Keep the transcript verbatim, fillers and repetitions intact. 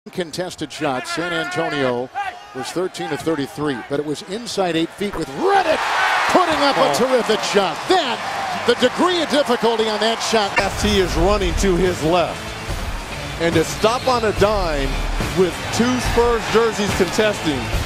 Contested shot. San Antonio was thirteen to thirty-three, but it was inside eight feet with Redick putting up a terrific shot. That, the degree of difficulty on that shot. F T is running to his left. And to stop on a dime with two Spurs jerseys contesting,